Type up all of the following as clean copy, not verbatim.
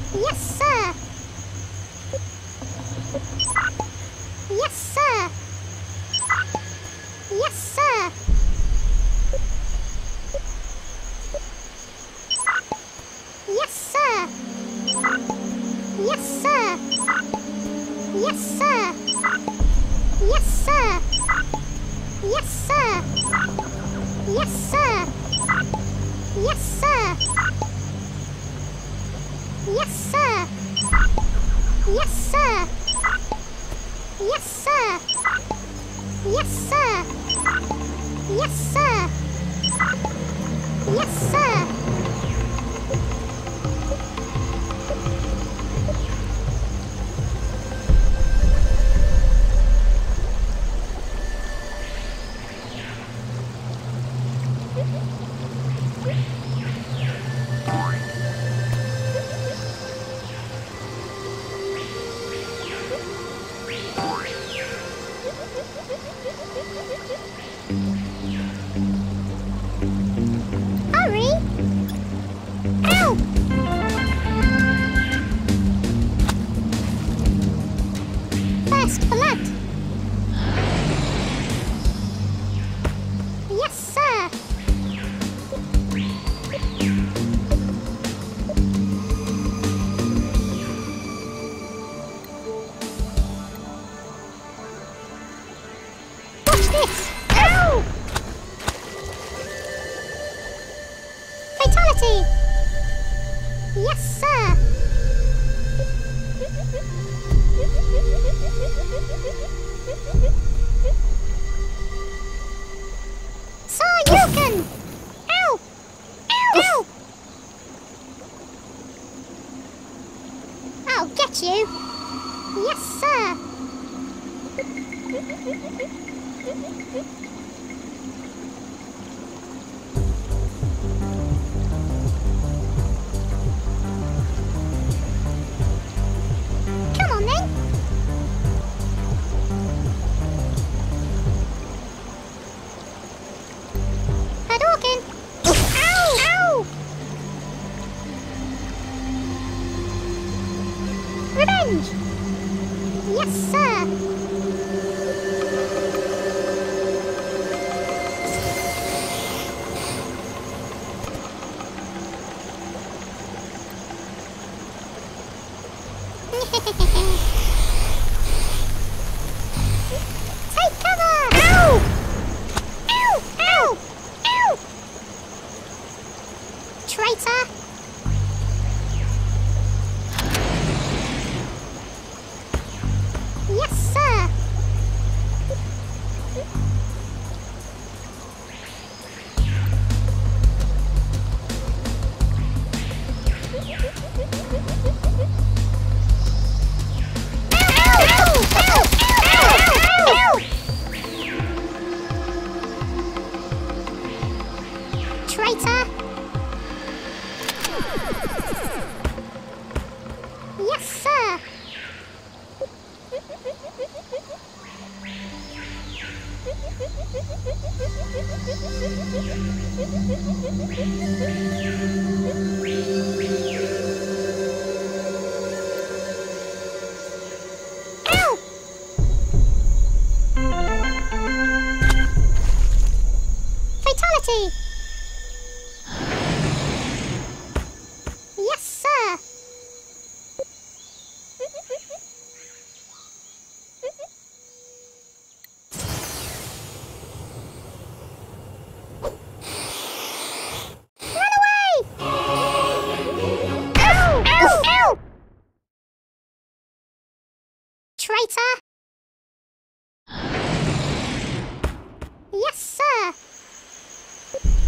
Yes, sir. Yes, sir. Yes, sir. Yes, sir. Yes, sir. Yes, sir. Yes, sir. Yes, sir. Yes, sir. Yes, sir. Yes, sir. Yes, sir. Yes, sir. Yes, sir. Yes, sir. Yes, sir. Hurry! Ow! First blood. Yes, sir. Watch this. Ow! Fatality. Yes, sir. Sayuken! Ow! Ow! Ow! I'll get you. Yes, sir. Come on then. Hadouken! Ow! Ow! Revenge! Yes, sir. Take cover! Ow! Ow! Ow! Ow! Traitor! Yes, sir. Traitor! Yes, sir. Ow! Fatality! Yes, sir. Run away! Ow! Ow! Ow! Traitor! Yes, sir.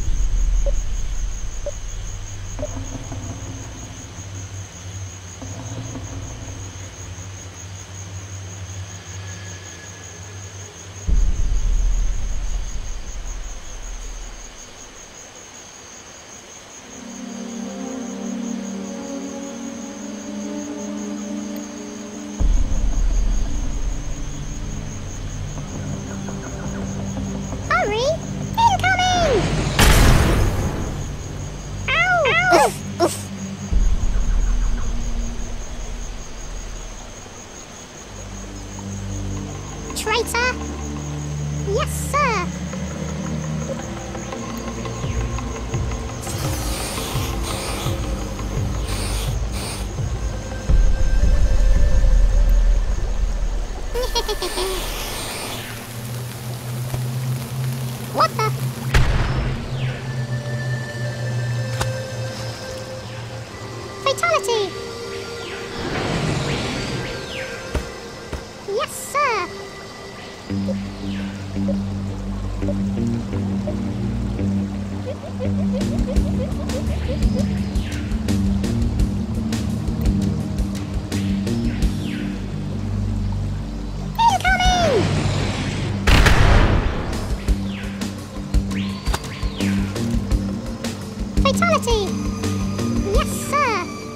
What the? Fatality! Yes, sir! Incoming! Fatality! Yes, sir!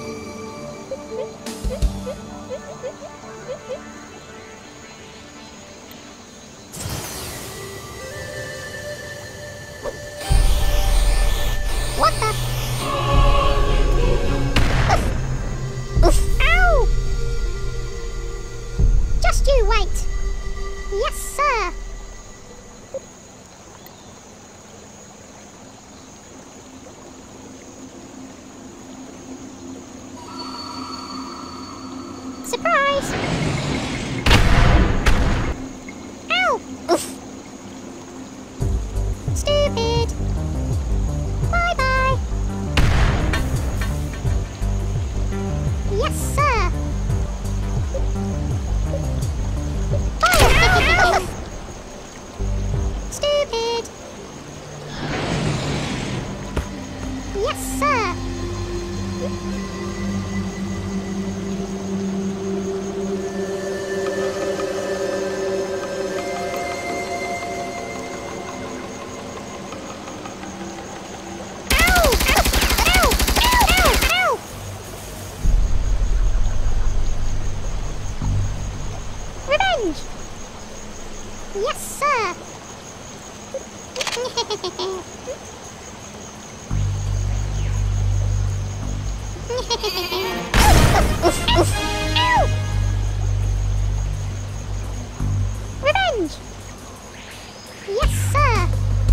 What the? Ow! Just you wait. Yes, sir. Surprise! Ow! Stupid! Bye-bye! Yes, sir! Fire! Stupid! Yes, sir! Revenge! Yes, sir! Ow! Revenge! Yes, sir!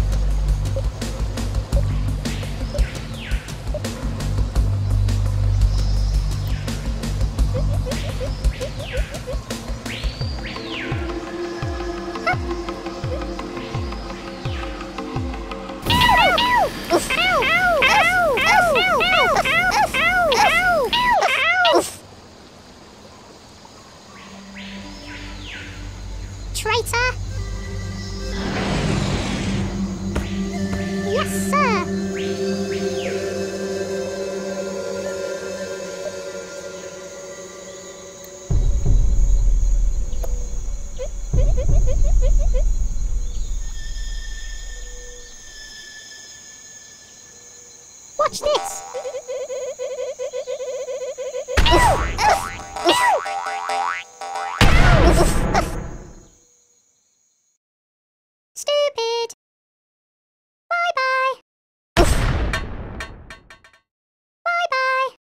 Traitor! Yes, sir! Watch this! Stupid! Bye-bye! Bye-bye!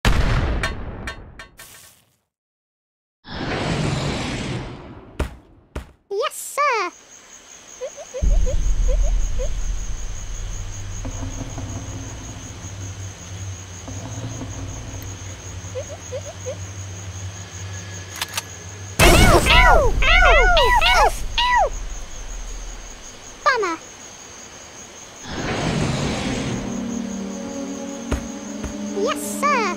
Yes, sir! Ow! Ow! Ow! Ow! Bummer! Yes, sir!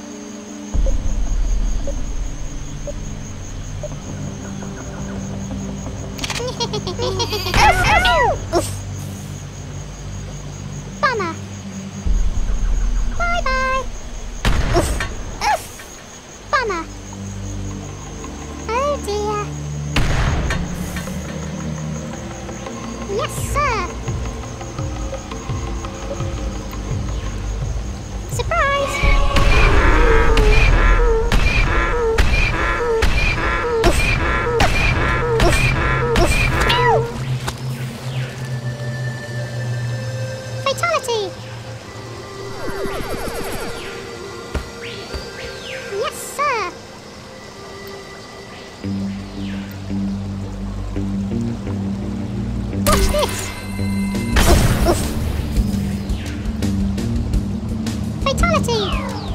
Bummer! Bye-bye! Bummer! Oh dear! Yes, sir! Surprise! Fatality! Yes, sir! Watch this! Fatality!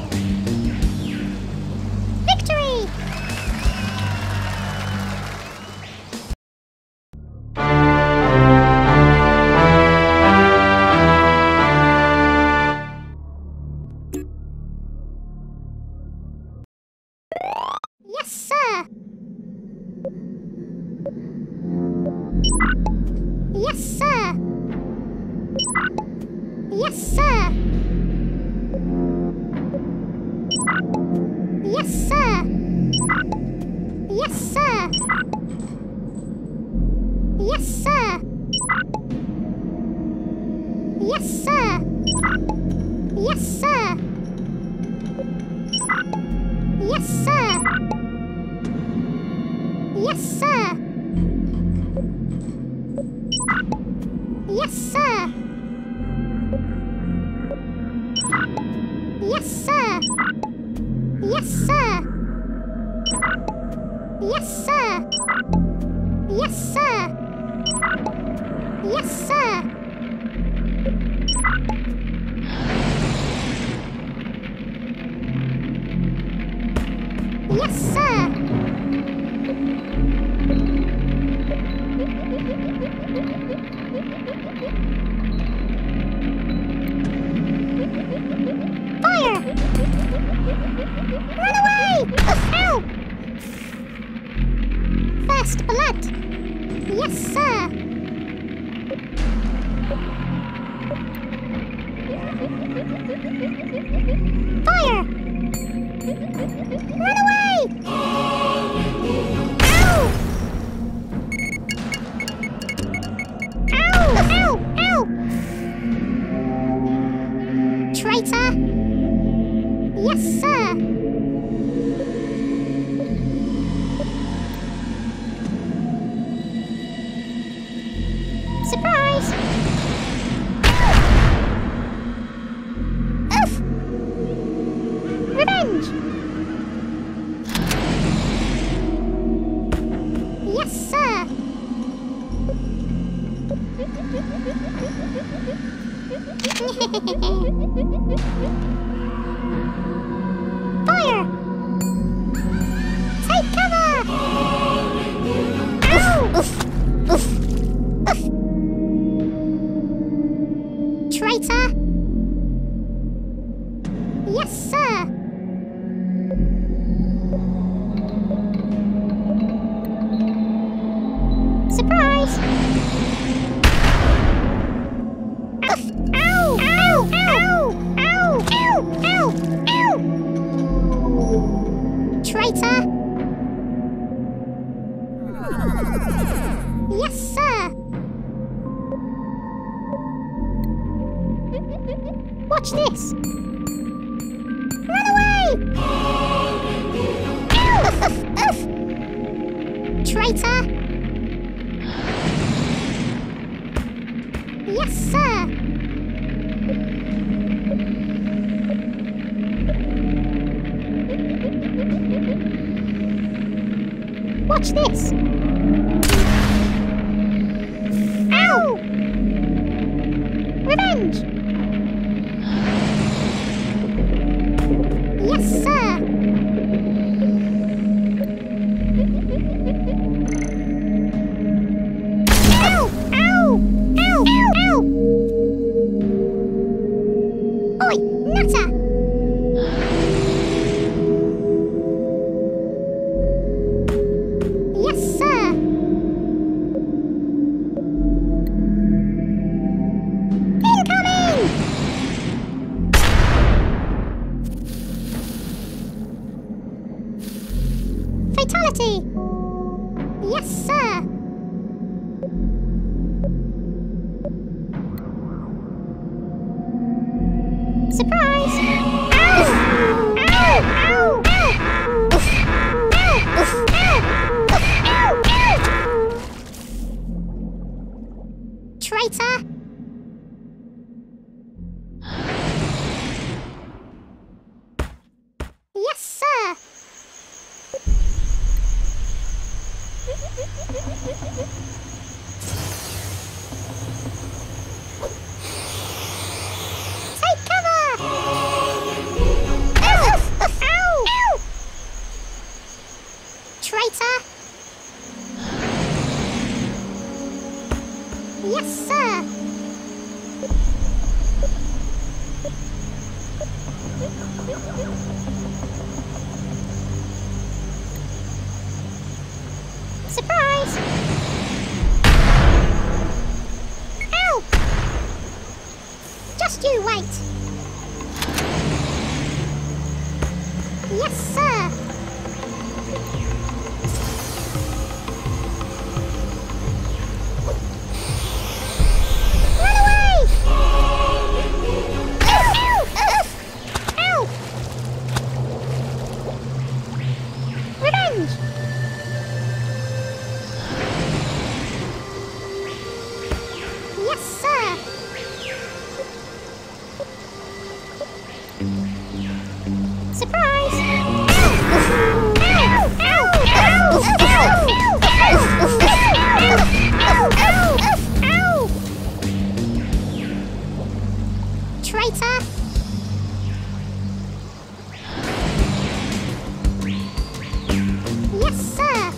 Victory! Yes, sir. Yes, sir. Yes, sir. Yes, sir. Yes, sir. Yes, sir. Yes, sir. Yes, sir. Yes, sir. Yes, sir. Yes, sir. Fire! Run away! Ow! First blood. Yes, sir. Fire! Run away! Ow! Ow! Ow! Ow! Traitor! Yes, sir. Surprise! Oof! Revenge! Yes, sir. Fire! Take cover! Ow! Oof! Oof! Oof! Traitor! Yes, sir. Surprise! Oof! Ow! Ow! Ow! Ow! Ow! Ow! Ow! Traitor! Yes, sir. Watch this. Run away! Ow! Oof! Oof! Traitor! Yes, sir. Watch this. Ow! Revenge! Yes, sir. Ow! Ow! Ow! Ow! Ow! Oi, nutter! Yes, sir. Incoming! Fatality! Yes, sir. Surprise! Ow! Ow! Ow! Ow! Oof! Ow! Oof! Ow! Oof! Ow! Ow! Traitor! Yes, sir. Take cover! Oof! Oof! Ow! Ow! Traitor! Yes, sir. Surprise! Ow! Just you wait. Yes, sir. Run away! Traitor! Yes, sir!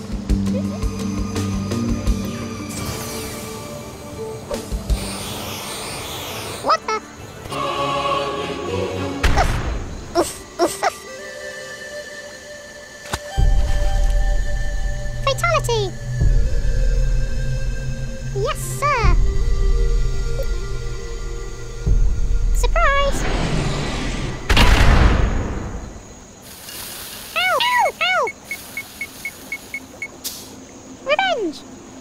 What the? Oof, oof, oof. Fatality! Yes, sir! Surprise! Ow! Ow! Ow! Revenge!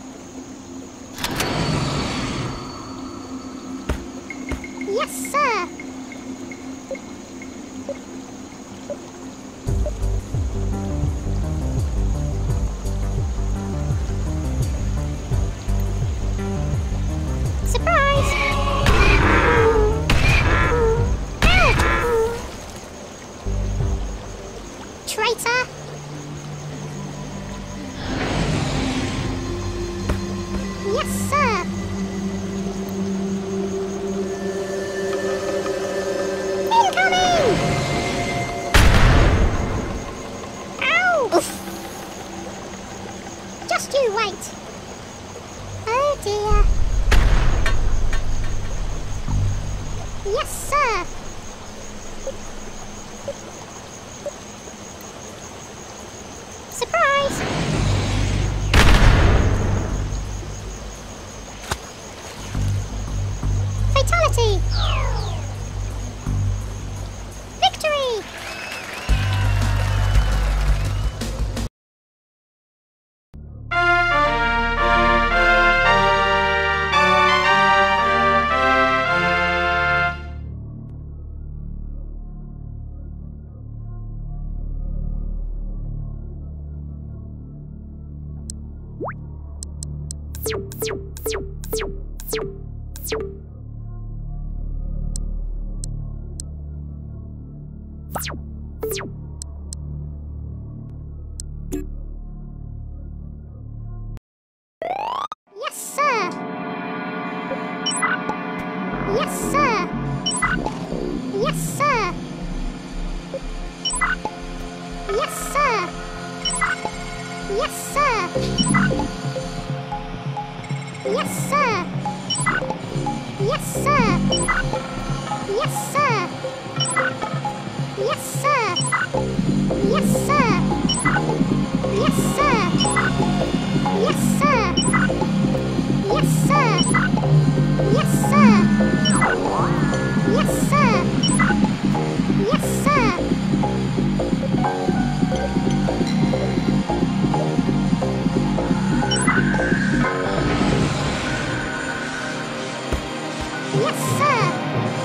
Yes, sir! Surprise! Ow! Traitor! Yes, sir! Incoming! Ow! Oof. Just you wait. Oh dear. Yes, sir. Surprise! Fatality! Victory! Yes, sir. Yes, sir. Yes, sir. Yes, sir. Yes, sir. Yes, sir. Yes, sir. Yes, sir. Yes, sir. Yes, sir. Yes, sir. Yes, sir. Yes, sir. Yes, sir. Yes, sir. Yes, sir. Yes, sir.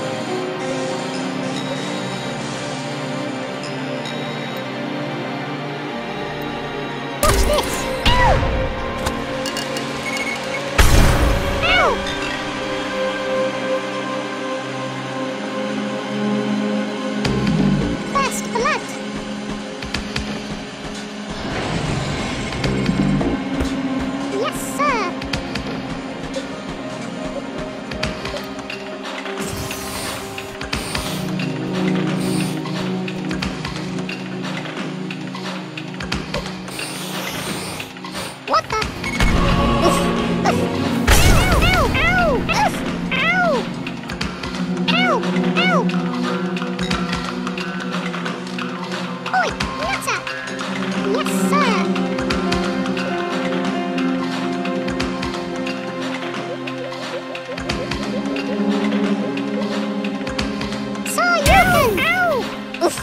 Watch this. Ow! Ow! First blood. Yes, sir. What the? Oof, oof. Ow! Ow! Oof! Ow! Ow! Ow! Oi! Nutter! Yes, sir! So you can! Ow! Oof!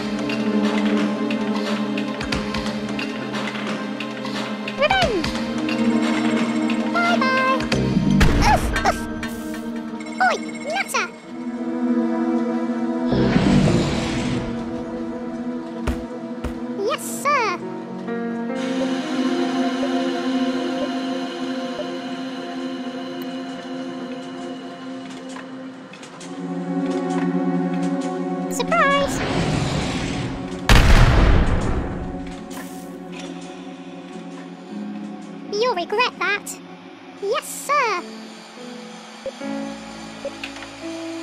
Revenge! Bye-bye! Oof! Oof! Oi! Nutter! Yes, sir! Surprise! You'll regret that. Yes, sir.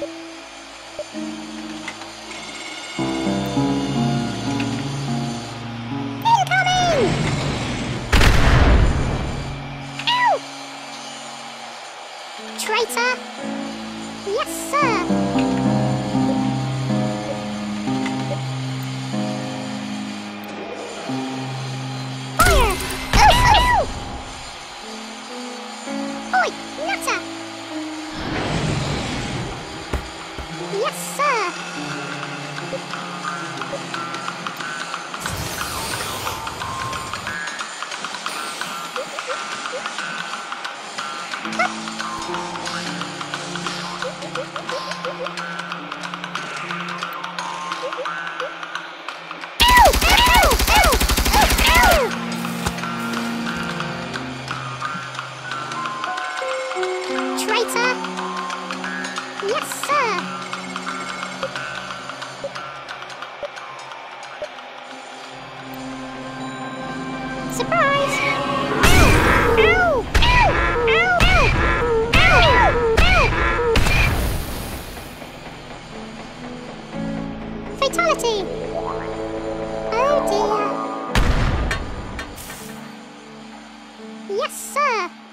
Yes, sir. Fire! Oh! Oi, nutter! Yes, sir. Traitor! Yes, sir! Surprise! Ow! Ow! Ow! Ow! Ow! Ow! Fatality! Oh dear! Yes, sir!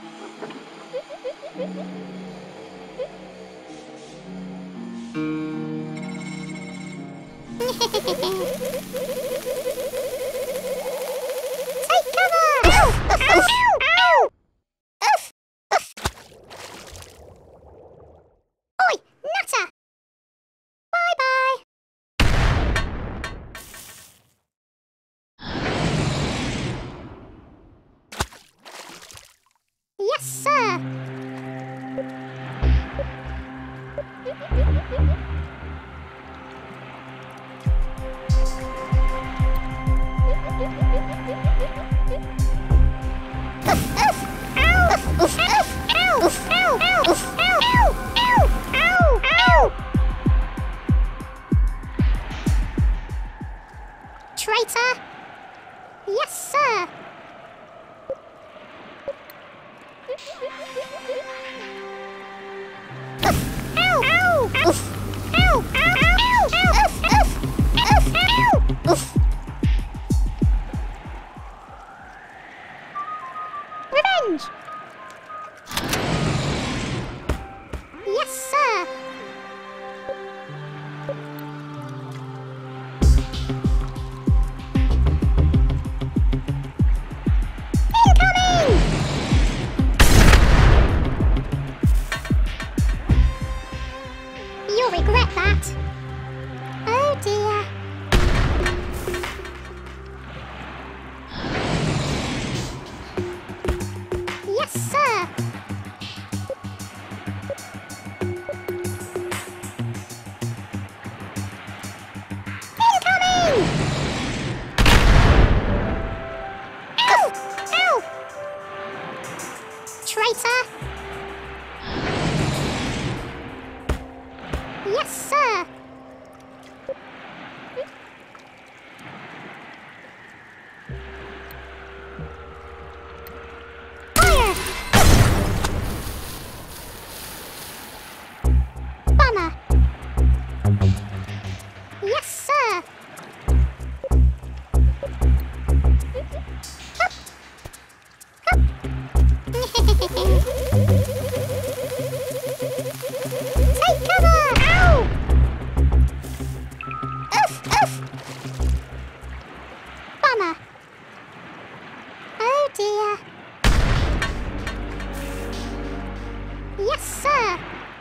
Take cover! Ow! Ow! Ow! Oof! Oof! Oi! Nutter! Bye-bye! Yes, sir! Traitor! Yes, sir! Ow! Ow! Ow! Ow! Ow! Ow! Revenge! Yes, sir! Incoming! You'll regret that. Oh dear. Yes, sir. Incoming! Ow! Ow! Traitor! Yes, sir. Fire! Bummer. Yes, sir. Hup. Hup. Take cover! Ow! Oof, oof. Bummer. Oh dear. Yes, sir.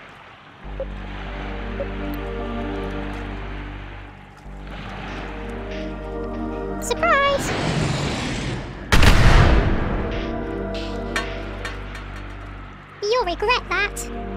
Surprise! You'll regret that.